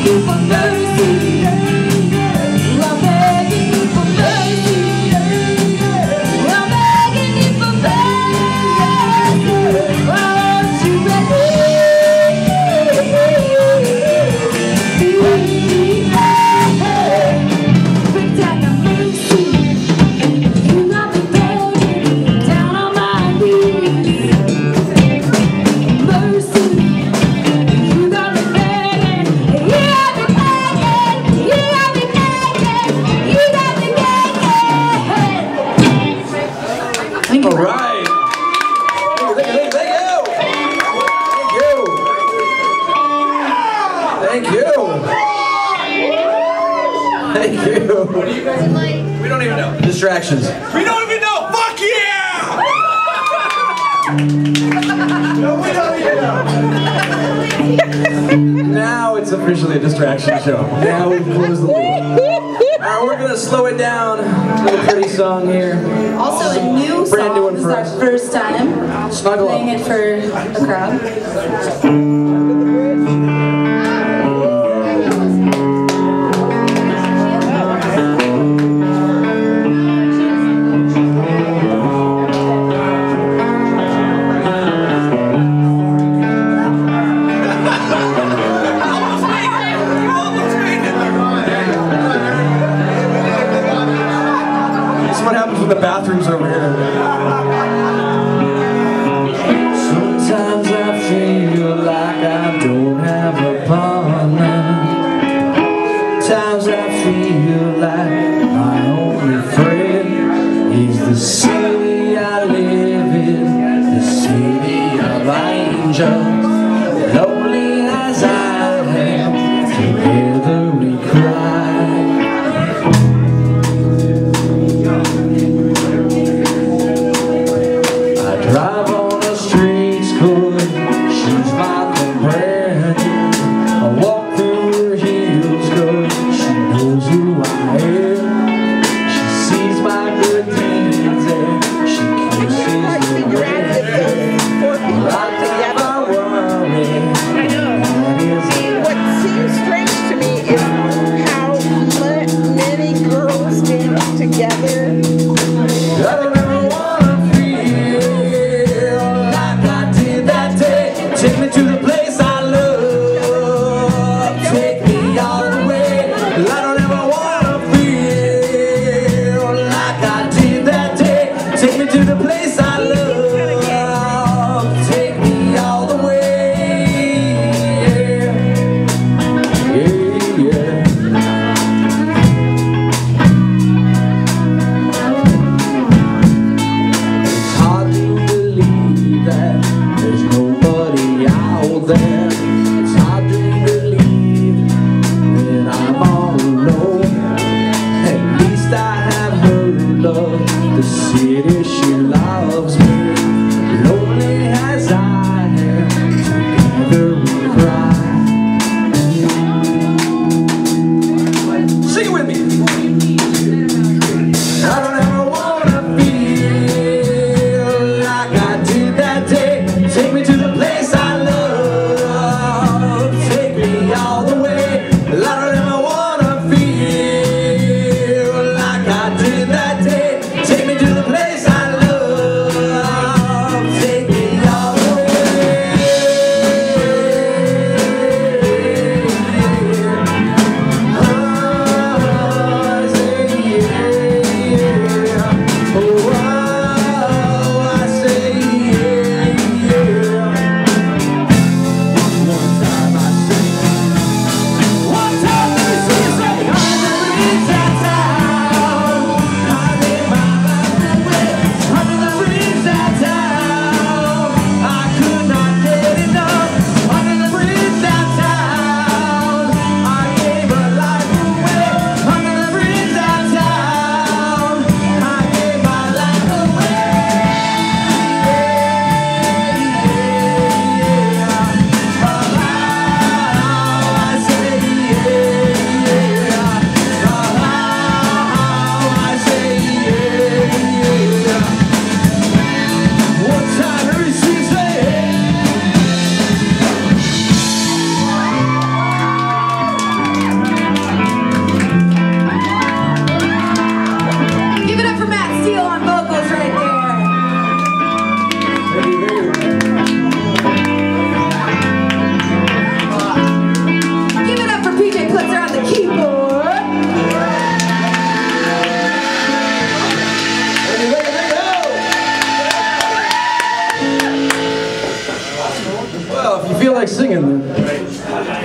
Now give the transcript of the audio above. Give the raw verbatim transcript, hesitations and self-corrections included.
Thank you. What do you guys like? We don't even know. Distractions. We don't even know. Fuck yeah! No, we don't even know. Now it's officially a distraction show. Now we've closed the loop. Alright, we're gonna slow it down. A little pretty song here. Also a new Brand song. new one This for is our us. first time Snuggle playing up. it for the crowd. What happens when the bathrooms are over here? Sometimes I feel like I don't have a partner. Times I feel like my only friend is the city I live in, the city of angels. Lonely as I am, together we cry. Drive on the streets good, she's my companion. I walk through her heels good, she knows who I am. She sees my good deeds and she kisses the red. I think I want if you feel like singing, then.